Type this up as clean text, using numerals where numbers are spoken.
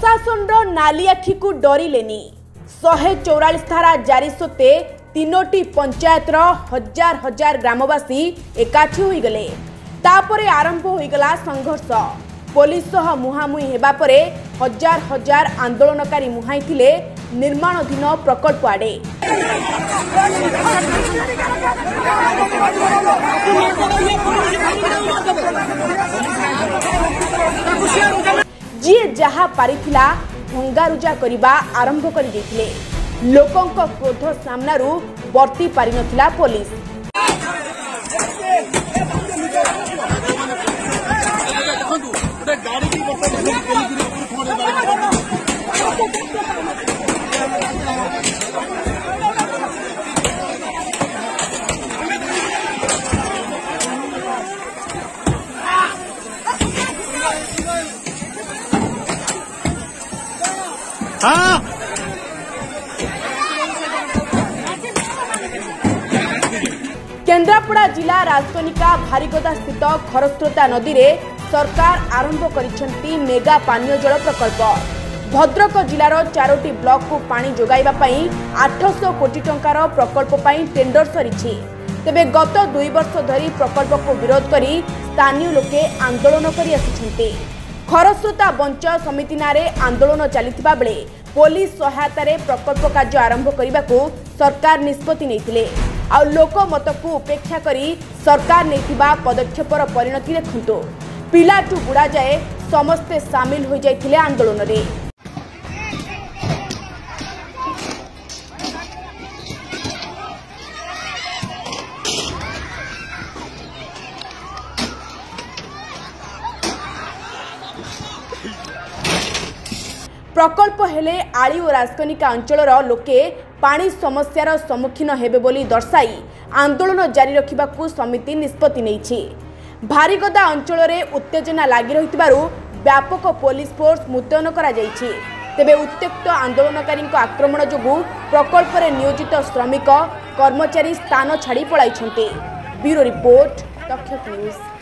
प्रशासन नाली आखि को डरिलेनी 144 धारा जारी सत्वे तीनोटी पंचायतर हजार हजार ग्रामवासी एकाठी हो गले। तापरे आरंभ हो गला संघर्ष। पुलिस सह मुहांमुही हेबा परे हजार हजार आंदोलनकारी मुहाई थिले निर्माणाधीन प्रकल्प आड़े। जी जहा पारिथिला भंगारुजा करिबा आरंभ कर देथिले। लोकंक क्रोध सामनारू वर्ती पारि नथिला पुलिस। केन्द्रापड़ा जिला राजकनिका भारीगदा स्थित खरस्रोता नदी रे सरकार आरंभ करिसेंती मेगा पानीय जल प्रकल्प। भद्रक जिलार 4टी ब्लॉक को पानी जोगाइबा पई 800 कोटी टंकार प्रकल्प पई टेंडर सरीछि। तेबे गत 2 वर्ष धरी प्रकल्प को विरोध करी स्थानीय लोके आंदोलन करि आछिछन्ते। खरस्रोता बंच समिति नारे आंदोलन चलिथिबा बेले पुलिस सहायता रे प्रकल्प कार्य आरंभ करने सरकार निष्पत्ति नैथिले। आ लोकमत को उपेक्षा करी सरकार नैथिबा पदक्षेपर परिणति देखंतु। पिलाटू बुड़ा जाए समस्ते सामिल हो जाइथिले आंदोलन रे। प्रकल्प हेले आली और राजकनिका अंचलर लोके पानी समस्यार सम्मुखीन हेबे बोली दर्शाई आंदोलन जारी रखिबाकू समिति निष्पत्ति नैछि। भारीगदा अंचल में उत्तेजना लगी रहितिबारु व्यापक पुलिस फोर्स मुतयन करा जायछि। तेबे उत्त्यक्त आंदोलनकारी आक्रमण जोगु प्रकल्प रे नियोजित श्रमिक कर्मचारी स्थान छाड़ी पलाइछन्ते। Bureau report Daksh news.